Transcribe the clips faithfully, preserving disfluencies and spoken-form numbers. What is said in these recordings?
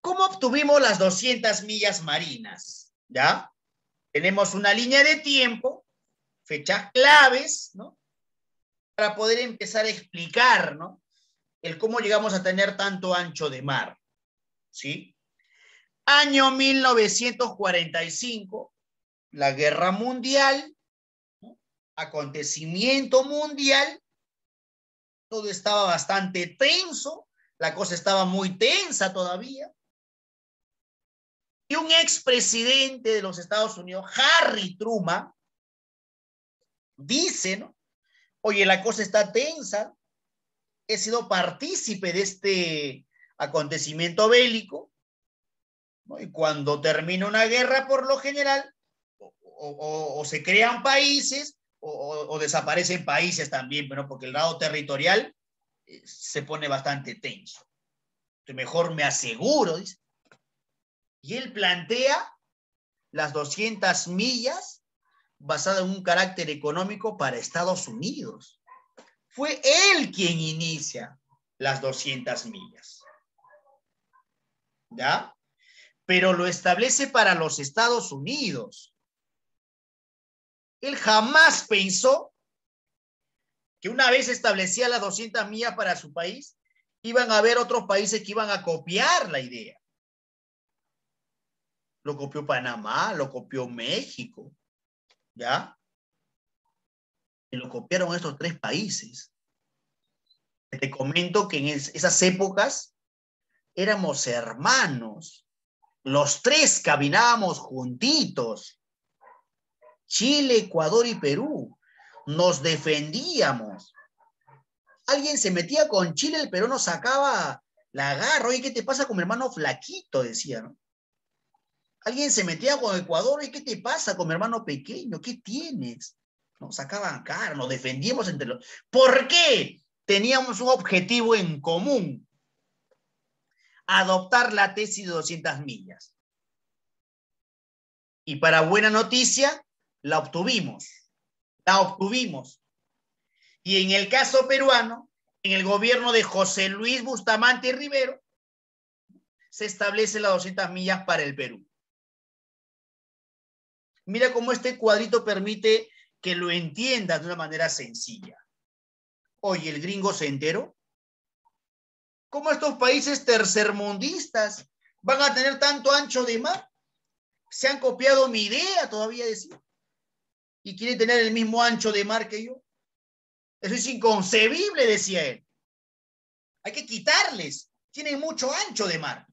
¿Cómo obtuvimos las doscientas millas marinas? ¿Ya? Tenemos una línea de tiempo, fechas claves, ¿no? Para poder empezar a explicar, ¿no? El cómo llegamos a tener tanto ancho de mar, ¿sí? Año mil novecientos cuarenta y cinco, la Guerra Mundial, ¿no? Acontecimiento mundial, todo estaba bastante tenso, la cosa estaba muy tensa todavía. Y un expresidente de los Estados Unidos, Harry Truman, dice, ¿no? Oye, la cosa está tensa, he sido partícipe de este acontecimiento bélico, ¿no? Y cuando termina una guerra, por lo general, o, o, o se crean países o, o, o desaparecen países también, ¿no? Porque el lado territorial eh, se pone bastante tenso. Entonces, mejor me aseguro, dice. Y él plantea las doscientas millas basada en un carácter económico para Estados Unidos. Fue él quien inicia las doscientas millas. ¿Ya? Pero lo establece para los Estados Unidos. Él jamás pensó que una vez establecía las doscientas millas para su país, iban a haber otros países que iban a copiar la idea. Lo copió Panamá, lo copió México, ¿ya? Y lo copiaron estos tres países. Te comento que en esas épocas éramos hermanos. Los tres caminábamos juntitos. Chile, Ecuador y Perú. Nos defendíamos. Alguien se metía con Chile, el Perú nos sacaba la garra. Oye, ¿qué te pasa con mi hermano flaquito? Decía, ¿no? Alguien se metía con Ecuador. ¿Y qué te pasa con mi hermano pequeño? ¿Qué tienes? Nos sacaban cara, nos defendíamos entre los... ¿Por qué? Teníamos un objetivo en común. Adoptar la tesis de doscientas millas. Y para buena noticia, la obtuvimos. La obtuvimos. Y en el caso peruano, en el gobierno de José Luis Bustamante Rivero, se establece las doscientas millas para el Perú. Mira cómo este cuadrito permite que lo entiendas de una manera sencilla. Oye, el gringo se enteró. ¿Cómo estos países tercermundistas van a tener tanto ancho de mar? Se han copiado mi idea, todavía decía. Y quieren tener el mismo ancho de mar que yo. Eso es inconcebible, decía él. Hay que quitarles. Tienen mucho ancho de mar.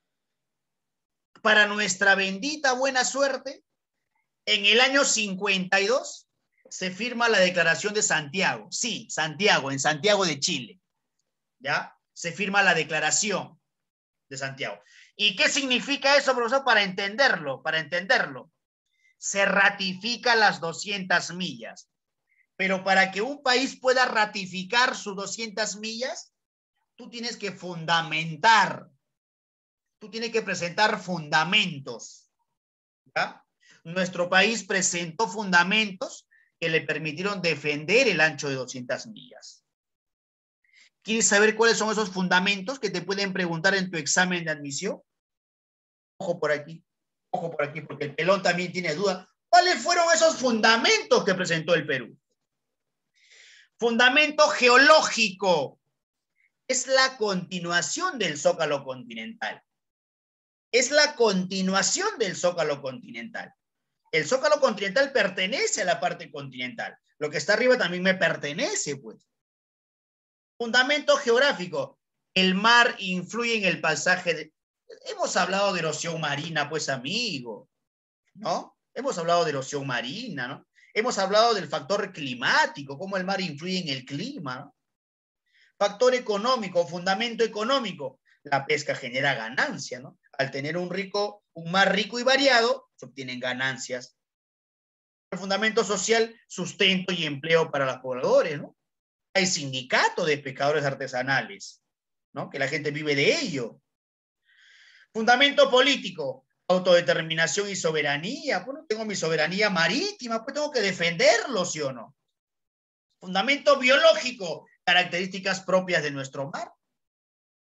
Para nuestra bendita buena suerte, en el año cincuenta y dos se firma la Declaración de Santiago. Sí, Santiago, en Santiago de Chile. ¿Ya? Se firma la Declaración de Santiago. ¿Y qué significa eso, profesor? Para entenderlo, para entenderlo. Se ratifica las doscientas millas. Pero para que un país pueda ratificar sus doscientas millas, tú tienes que fundamentar. Tú tienes que presentar fundamentos. ¿Ya? Nuestro país presentó fundamentos que le permitieron defender el ancho de doscientas millas. ¿Quieres saber cuáles son esos fundamentos que te pueden preguntar en tu examen de admisión? Ojo por aquí, ojo por aquí, porque el pelón también tiene duda. ¿Cuáles fueron esos fundamentos que presentó el Perú? Fundamento geológico. Es la continuación del zócalo continental. Es la continuación del zócalo continental. El zócalo continental pertenece a la parte continental. Lo que está arriba también me pertenece, pues. Fundamento geográfico. El mar influye en el pasaje de... Hemos hablado de erosión marina, pues, amigo, ¿no? Hemos hablado de erosión marina, ¿no? Hemos hablado del factor climático, cómo el mar influye en el clima, ¿no? Factor económico, fundamento económico. La pesca genera ganancia, ¿no? Al tener un rico, un mar rico y variado, se obtienen ganancias. El fundamento social, sustento y empleo para los pobladores, ¿no? Hay sindicato de pescadores artesanales, ¿no? Que la gente vive de ello. Fundamento político, autodeterminación y soberanía. Pues no tengo mi soberanía marítima, pues tengo que defenderlo, ¿sí o no? Fundamento biológico, características propias de nuestro mar.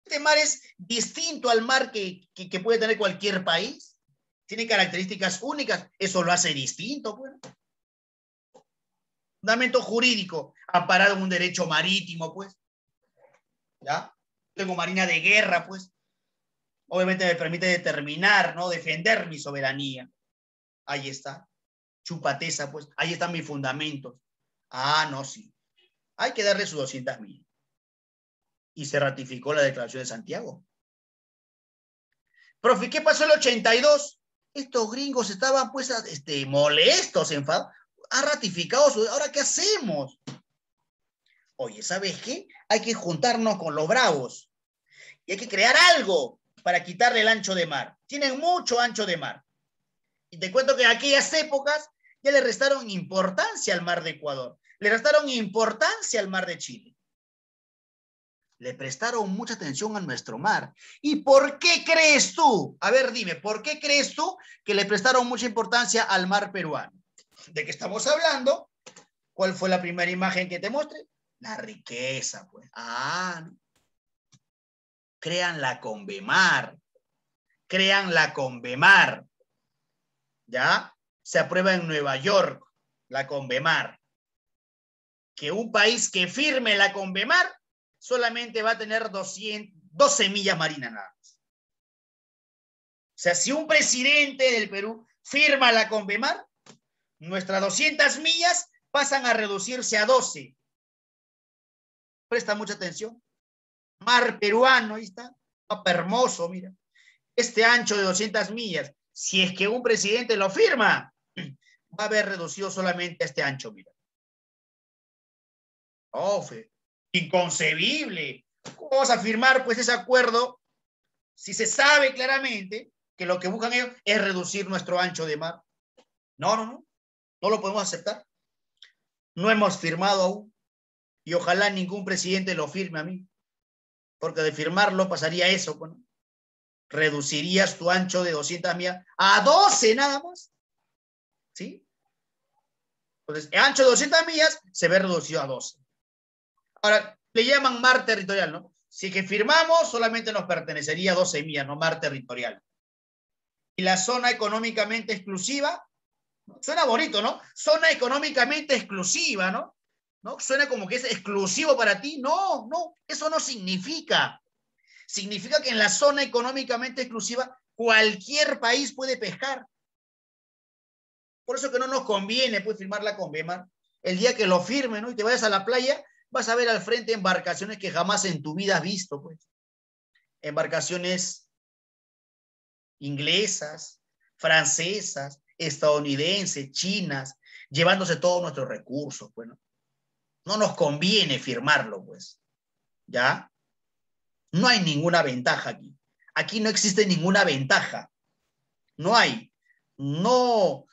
Este mar es distinto al mar que, que, que puede tener cualquier país. Tiene características únicas. Eso lo hace distinto, pues. Fundamento jurídico, amparado en un derecho marítimo, pues. ¿Ya? Tengo marina de guerra, pues. Obviamente me permite determinar, ¿no? Defender mi soberanía. Ahí está. Chupateza, pues. Ahí están mis fundamentos. Ah, no, sí. Hay que darle sus doscientas mil. Y se ratificó la Declaración de Santiago. Profe, ¿qué pasó en el ochenta y dos? Estos gringos estaban, pues, este, molestos, enfadados. Ha ratificado su... ¿Ahora qué hacemos? Oye, ¿sabes qué? Hay que juntarnos con los bravos. Y hay que crear algo para quitarle el ancho de mar. Tienen mucho ancho de mar. Y te cuento que en aquellas épocas ya le restaron importancia al mar de Ecuador. Le restaron importancia al mar de Chile. Le prestaron mucha atención a nuestro mar. ¿Y por qué crees tú? A ver, dime, ¿por qué crees tú que le prestaron mucha importancia al mar peruano? ¿De qué estamos hablando? ¿Cuál fue la primera imagen que te mostré? La riqueza, pues. Ah, ¿no? Crean la Convemar. Crean la Convemar. ¿Ya? Se aprueba en Nueva York la Convemar. Que un país que firme la Convemar solamente va a tener doscientas, doce millas marinas nada más. O sea, si un presidente del Perú firma la Convemar, nuestras doscientas millas pasan a reducirse a doce. Presta mucha atención. Mar peruano, ahí está. Mapa hermoso, mira. Este ancho de doscientas millas, si es que un presidente lo firma, va a haber reducido solamente a este ancho, mira. Oh, fe. Inconcebible. ¿Cómo vamos a firmar pues ese acuerdo si se sabe claramente que lo que buscan ellos es reducir nuestro ancho de mar? No, no, no. No lo podemos aceptar. No hemos firmado aún. Y ojalá ningún presidente lo firme a mí. Porque de firmarlo pasaría eso. Bueno, reducirías tu ancho de doscientas millas a doce nada más. ¿Sí? Entonces, el ancho de doscientas millas se ve reducido a doce. Ahora, le llaman mar territorial, ¿no? Si que firmamos, solamente nos pertenecería doce millas, no mar territorial. Y la zona económicamente exclusiva, suena bonito, ¿no? Zona económicamente exclusiva, ¿no? ¿No? Suena como que es exclusivo para ti. No, no, eso no significa. Significa que en la zona económicamente exclusiva cualquier país puede pescar. Por eso que no nos conviene pues, firmar la Convemar. El día que lo firme, ¿no? Y te vayas a la playa, vas a ver al frente embarcaciones que jamás en tu vida has visto, pues. Embarcaciones inglesas, francesas, estadounidenses, chinas, llevándose todos nuestros recursos, bueno. No nos conviene firmarlo, pues. ¿Ya? No hay ninguna ventaja aquí. Aquí no existe ninguna ventaja. No hay. No.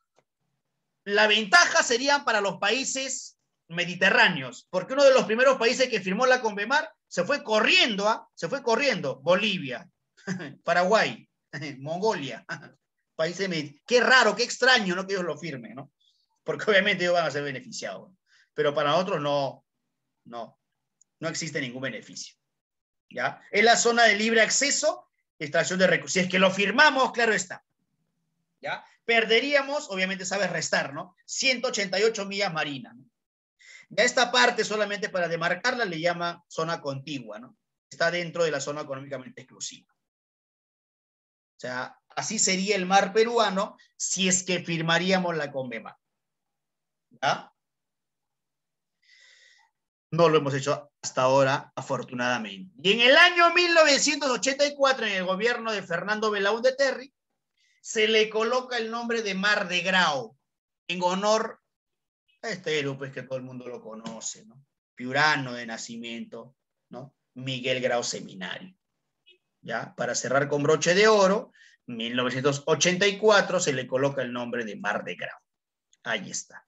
La ventaja sería para los países mediterráneos, porque uno de los primeros países que firmó la Convemar se fue corriendo, ¿ah? Se fue corriendo. Bolivia, Paraguay, Mongolia, países mediterráneos. Qué raro, qué extraño, ¿no? Que ellos lo firmen, ¿no? Porque obviamente ellos van a ser beneficiados. Pero para nosotros no, no, no existe ningún beneficio. ¿Ya? Es la zona de libre acceso, extracción de recursos. Si es que lo firmamos, claro está. ¿Ya? Perderíamos, obviamente sabes restar, ¿no? ciento ochenta y ocho millas marinas, ¿no? Ya esta parte, solamente para demarcarla, le llama zona contigua, ¿no? Está dentro de la zona económicamente exclusiva. O sea, así sería el mar peruano si es que firmaríamos la Convemar. ¿Ya? No lo hemos hecho hasta ahora, afortunadamente. Y en el año mil novecientos ochenta y cuatro, en el gobierno de Fernando Belaúnde Terry, se le coloca el nombre de Mar de Grau, en honor a este héroe, pues que todo el mundo lo conoce, ¿no? Piurano de nacimiento, ¿no? Miguel Grau Seminario. ¿Ya? Para cerrar con broche de oro, mil novecientos ochenta y cuatro se le coloca el nombre de Mar de Grau. Ahí está.